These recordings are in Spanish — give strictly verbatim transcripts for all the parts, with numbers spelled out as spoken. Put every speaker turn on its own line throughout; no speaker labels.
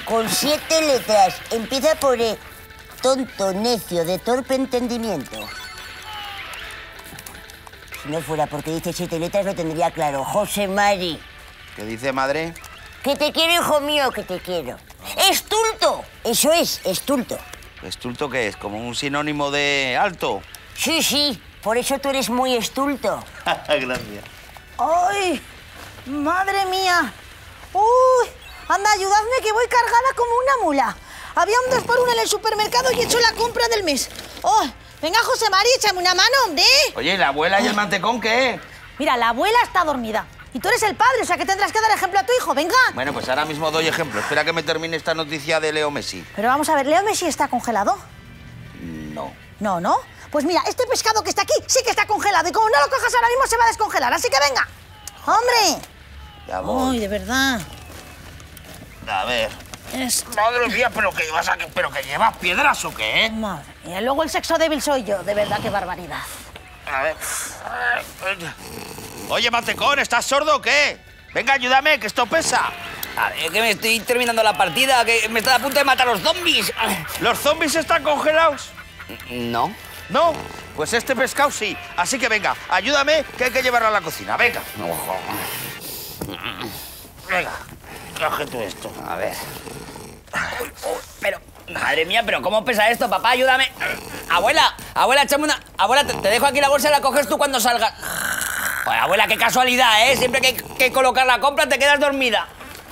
con siete letras. Empieza por E. Tonto, necio, de torpe entendimiento. Si no fuera porque dice siete letras, lo tendría claro. José Mari.
¿Qué dice, madre?
Que te quiero, hijo mío, que te quiero. ¡Estulto! Eso es, estulto.
¿Estulto qué es? ¿Como un sinónimo de alto?
Sí, sí, por eso tú eres muy estulto.
Gracias.
¡Ay! ¡Madre mía! ¡Uy! Anda, ayudadme que voy cargada como una mula. Había un dos por uno en el supermercado y he hecho la compra del mes. ¡Oh! Venga, José Mari, échame una mano, hombre.
Oye, ¿y la abuela y el mantecón qué?
Mira, la abuela está dormida. Y tú eres el padre, o sea que tendrás que dar ejemplo a tu hijo, venga.
Bueno, pues ahora mismo doy ejemplo. Espera que me termine esta noticia de Leo Messi.
Pero vamos a ver, ¿Leo Messi está congelado?
No.
No, ¿no? Pues mira, este pescado que está aquí sí que está congelado y como no lo cojas ahora mismo se va a descongelar, así que venga. ¡Hombre!
Ya voy.
Ay, de verdad.
A ver.
Es...
Madre mía, pero que llevas aquí, pero que llevas piedras o qué, ¿eh?
Madre mía, luego el sexo débil soy yo, de verdad, qué barbaridad.
A ver. Oye, mantecón, ¿estás sordo o qué? Venga, ayúdame, que esto pesa.
A ver, que me estoy terminando la partida, que me está a punto de matar a los zombies.
¿Los zombies están congelados?
No.
No, pues este pescado sí. Así que venga, ayúdame, que hay que llevarlo a la cocina. Venga. Venga, coge tú esto.
A ver. Pero, madre mía, pero ¿cómo pesa esto, papá? Ayúdame. Abuela, abuela, échame una... Abuela, te, te dejo aquí la bolsa y la coges tú cuando salgas. Pues, abuela, qué casualidad, ¿eh? Siempre que hay que colocar la compra te quedas dormida.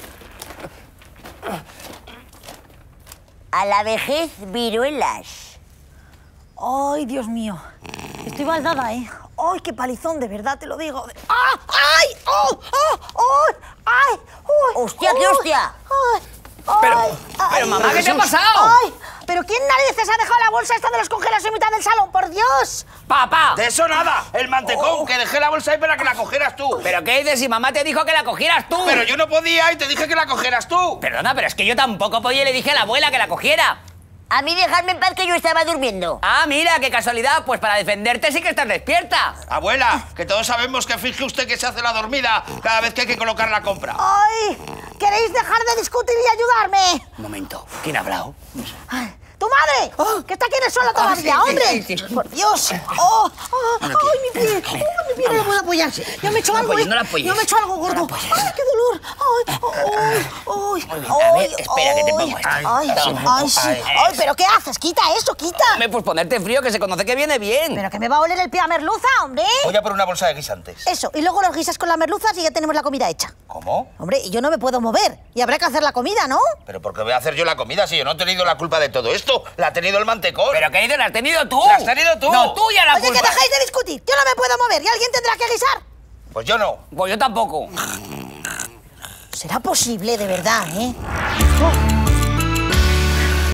A la vejez, viruelas.
Ay, Dios mío. Estoy baldada, ¿eh? Ay, qué palizón, de verdad, te lo digo. ¡Ah! ¡Ay! ¡Oh! ¡Oh! ¡Oh! ¡Ay! ¡Uy!
¡Hostia, qué hostia!
¡Ay!
Pero,
ay,
pero
ay,
mamá, ¿qué te ha
Jesús.
pasado?
¡Ay! ¿Pero quién narices ha dejado la bolsa esta de los congelados en mitad del salón? ¡Por Dios!
¡Papá!
De eso nada, el mantecón,
Oh.
que dejé la bolsa ahí para que la cogieras tú.
¿Pero qué dices si mamá te dijo que la cogieras tú?
Pero yo no podía y te dije que la cogieras tú.
Perdona, pero es que yo tampoco podía y le dije a la abuela que la cogiera.
A mí dejadme en paz que yo estaba durmiendo.
Ah, mira, qué casualidad. Pues para defenderte sí que estás despierta.
Abuela, que todos sabemos que finge usted que se hace la dormida cada vez que hay que colocar la compra.
¡Ay! ¿Queréis dejar de discutir y ayudarme?
Un momento, ¿quién ha hablado?
Ay, ¡tu madre!
Oh.
¡Que está aquí en el suelo todavía,
sí, sí,
hombre!
sí, sí.
¡Por Dios! ¡Oh! oh ¡Ay, mi pie! ¡Ay, mi pie! No lo puedo apoyar. Ya me he hecho
No
algo,
apoyes,
¿eh?
no la apoyes.
Ya me he hecho algo gordo.
No la apoyes.
¡Ay, qué dolor! ¡Ay! ¡Ay! ¡Ay!
Muy bien, a ver, espera que te pongo esto.
¡Ay! ¡Ay,
Toma.
ay, sí!
Ay,
¡Ay, pero qué haces! ¡Quita eso, quita!
Hombre, pues ponerte frío, que se conoce que viene bien.
¿Pero que me va a oler el pie a merluza, hombre?
Voy a por una bolsa de guisantes.
Eso, y luego los guisas con las merluzas y ya tenemos la comida hecha.
¿Cómo?
Hombre, y yo no me puedo mover. Y habrá que hacer la comida, ¿no?
¿Pero por qué voy a hacer yo la comida si yo no he tenido la culpa de todo esto? La ha tenido el mantecón.
¿Pero qué dices? ¿La has tenido tú?
¿La has tenido tú?
No, tuya la
Oye,
culpa.
que dejáis de discutir. Yo no me puedo mover y alguien tendrá que guisar.
Pues yo no.
Pues yo tampoco.
¿Será posible, de verdad, eh?